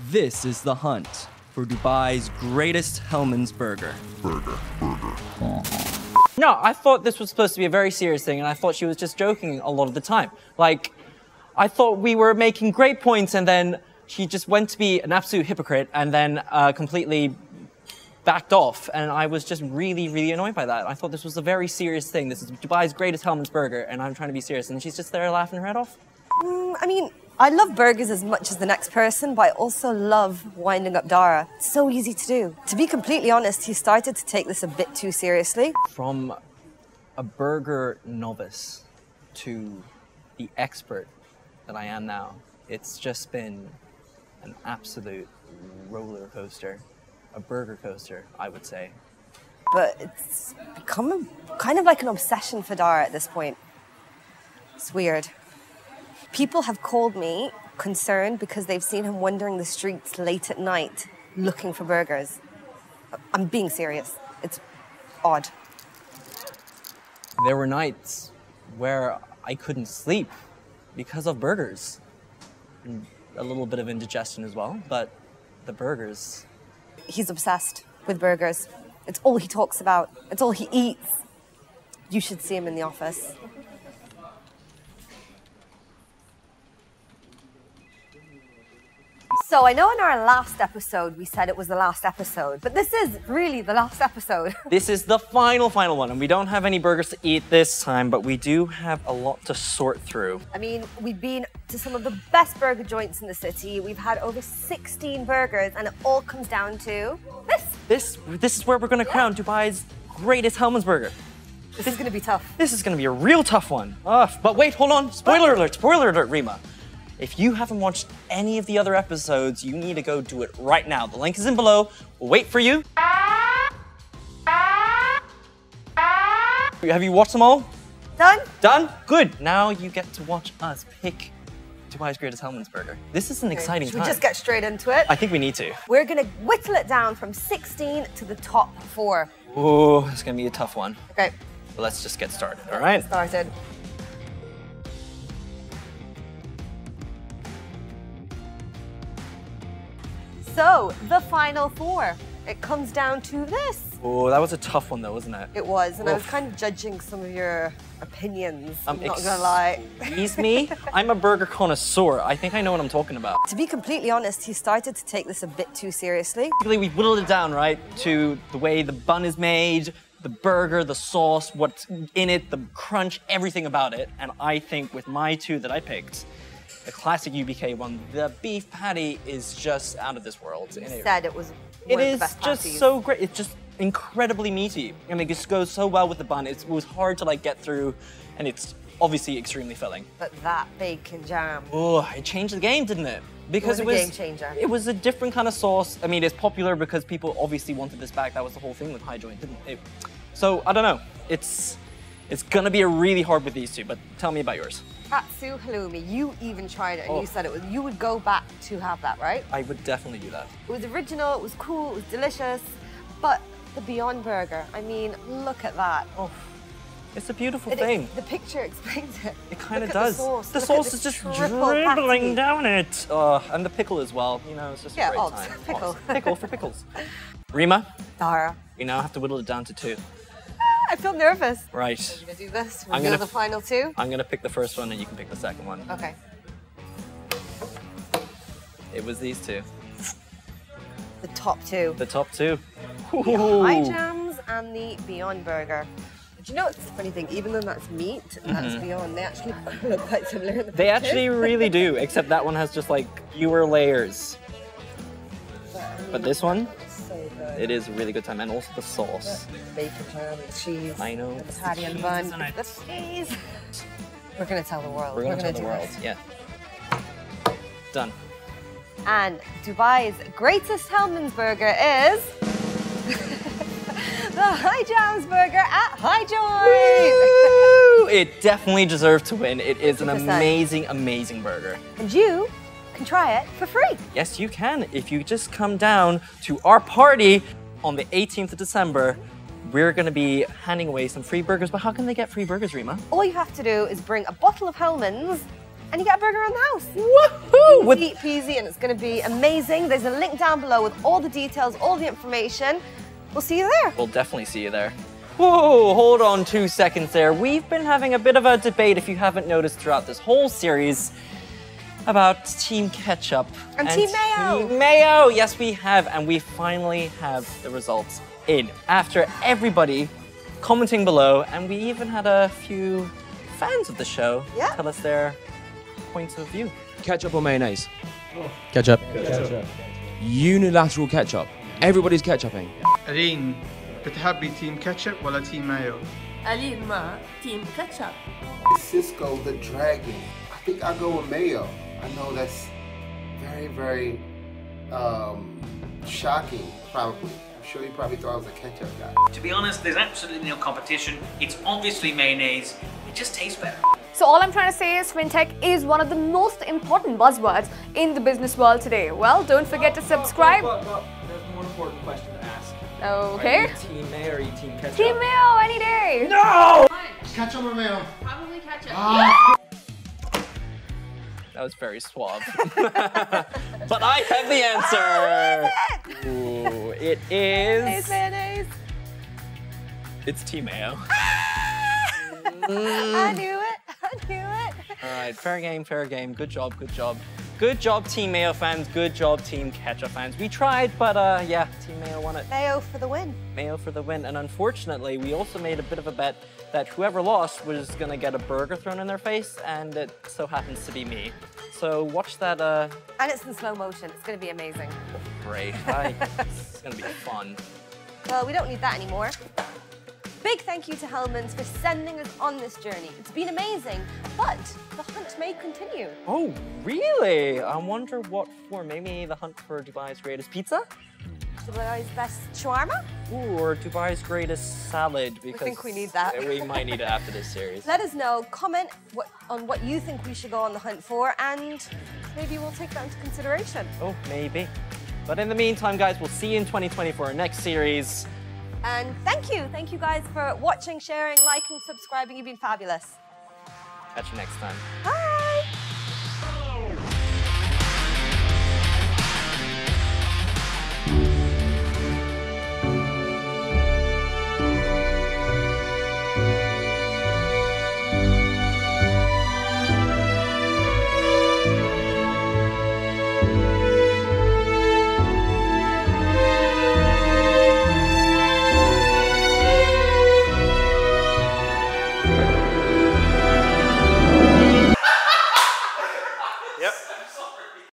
This is the hunt for Dubai's greatest Hellmann's burger. No, I thought this was supposed to be a very serious thing, and I thought she was just joking a lot of the time. Like, I thought we were making great points, and then she just went to be an absolute hypocrite, and then completely backed off, and I was just really, really annoyed by that. I thought this was a very serious thing. This is Dubai's greatest Hellmann's burger, and I'm trying to be serious, and she's just there laughing her head off. I mean, I love burgers as much as the next person, but I also love winding up Dara. It's so easy to do. To be completely honest, he started to take this a bit too seriously. From a burger novice to the expert that I am now, it's just been an absolute roller coaster. A burger coaster, I would say. But it's become kind of like an obsession for Dara at this point. It's weird. People have called me concerned because they've seen him wandering the streets late at night looking for burgers. I'm being serious. It's odd. There were nights where I couldn't sleep because of burgers. And a little bit of indigestion as well, but the burgers. He's obsessed with burgers. It's all he talks about. It's all he eats. You should see him in the office. So I know in our last episode, we said it was the last episode, but this is really the last episode. This is the final one, and we don't have any burgers to eat this time, but we do have a lot to sort through. I mean, we've been to some of the best burger joints in the city. We've had over 16 burgers, and it all comes down to this. This is where we're gonna crown Dubai's greatest Hellmann's burger. This is gonna be tough. This is gonna be a real tough one. But wait, hold on. Spoiler alert, Rima. If you haven't watched any of the other episodes, you need to go do it right now. The link is in below. We'll wait for you. Have you watched them all? Done? Done? Good. Now you get to watch us pick Dubai's greatest Hellmann's burger. This is an exciting Should time. we just get straight into it? I think we need to. We're gonna whittle it down from 16 to the top 4. Oh, it's gonna be a tough one. Okay. But let's just get started, all right? Started. So, the final 4. It comes down to this. Oh, that was a tough one though, wasn't it? It was, and I was Oof. kind of judging some of your opinions, I'm not gonna lie. Excuse me? I'm a burger connoisseur. I think I know what I'm talking about. To be completely honest, he started to take this a bit too seriously. Basically, we whittled it down, right, to the way the bun is made, the burger, the sauce, what's in it, the crunch, everything about it. And I think with my 2 that I picked, the classic UBK one, the beef patty is just out of this world. You said it was It one of the is best just patties. so great. It's just incredibly meaty. I mean, it just goes so well with the bun. It was hard to like get through, and it's obviously extremely filling. But that bacon jam. Oh, it changed the game, didn't it? Because It was a game changer. It was a different kind of sauce. I mean, it's popular because people obviously wanted this back. That was the whole thing with High Joint, didn't it? So I don't know. It's gonna be a really hard with these 2. But tell me about yours. Katsu halloumi, you even tried it and you said you would go back to have that, right? I would definitely do that. It was original, it was cool, it was delicious, but the Beyond Burger, I mean, look at that. Oh, it's a beautiful thing. The picture explains it. It kind of Look at does. The sauce, the sauce is just dribbling down it. And the pickle as well. You know, it's just a great time. Pickle. Pickle for pickles. Rima, Dara. we now have to whittle it down to 2. I feel nervous. Right. We're gonna do this. I'm Reveal gonna the final 2. I'm gonna pick the first one and you can pick the second one. Okay. It was these 2. The top 2. The top 2. The High Jams and the Beyond Burger. But you know what's the funny thing? Even though that's meat and that's Beyond, they actually look quite similar in the They picture. actually really do, except that one has just like fewer layers. But this one, So good. it is a really good time, and also the sauce. Bacon jam, the cheese. I know. The patty and the bun. The cheese. We're gonna tell the world. We're gonna tell the do world. this. Yeah. Done. And Dubai's greatest Hellmann's burger is the High Jams burger at High Joint. It definitely deserved to win. It is an 100%. amazing, amazing burger. And you can try it for free. Yes, you can. If you just come down to our party on the 18th of December, we're going to be handing away some free burgers. But how can they get free burgers, Rima? All you have to do is bring a bottle of Hellmann's and you get a burger around the house. Woohoo! Easy peasy, and it's going to be amazing. There's a link down below with all the details, all the information. We'll see you there. We'll definitely see you there. Whoa, hold on 2 seconds there. We've been having a bit of a debate, if you haven't noticed, throughout this whole series about Team Ketchup And Team Mayo. Team Mayo. Yes, we have, and we finally have the results in. After everybody commenting below, and we even had a few fans of the show tell us their points of view. Ketchup or mayonnaise? Ketchup. Unilateral ketchup. Everybody's ketchuping. ألين بتحبي تيم كاتشب ولا تيم مايو؟ ألين مع Team Ketchup. Cisco the Dragon. I think I'll go with Mayo. I know that's very, very shocking, probably. I'm sure you probably thought I was a ketchup guy. To be honest, there's absolutely no competition. It's obviously mayonnaise. It just tastes better. So all I'm trying to say is fintech is one of the most important buzzwords in the business world today. Well, don't forget to subscribe. There's a more important question to ask. Okay. Are you Team Mayo or are you Team Ketchup? Team Mayo any day. No! Ketchup or Mayo? Probably ketchup. That was very suave. But I have the answer. Ooh, it is. Mayonnaise. It's Team Mayo. I knew it. I knew it. All right, fair game, fair game. Good job, good job. Good job, Team Mayo fans. Good job, Team Ketchup fans. We tried, but yeah, Team Mayo won it. Mayo for the win. Mayo for the win. And unfortunately, we also made a bit of a bet that whoever lost was going to get a burger thrown in their face, and it so happens to be me. So watch that. And it's in slow motion. It's going to be amazing. Great. It's going to be fun. Well, we don't need that anymore. Big thank you to HELLMAN'S for sending us on this journey. It's been amazing, but the hunt may continue. Oh, really? I wonder what for. Maybe the hunt for Dubai's greatest pizza? Dubai's best shawarma? Ooh, or Dubai's greatest salad, because think we need that. We might need it after this series. Let us know, comment on what you think we should go on the hunt for, and maybe we'll take that into consideration. Oh, maybe. But in the meantime, guys, we'll see you in 2020 for our next series. And thank you guys for watching, sharing, liking, subscribing. You've been fabulous. Catch you next time. Bye.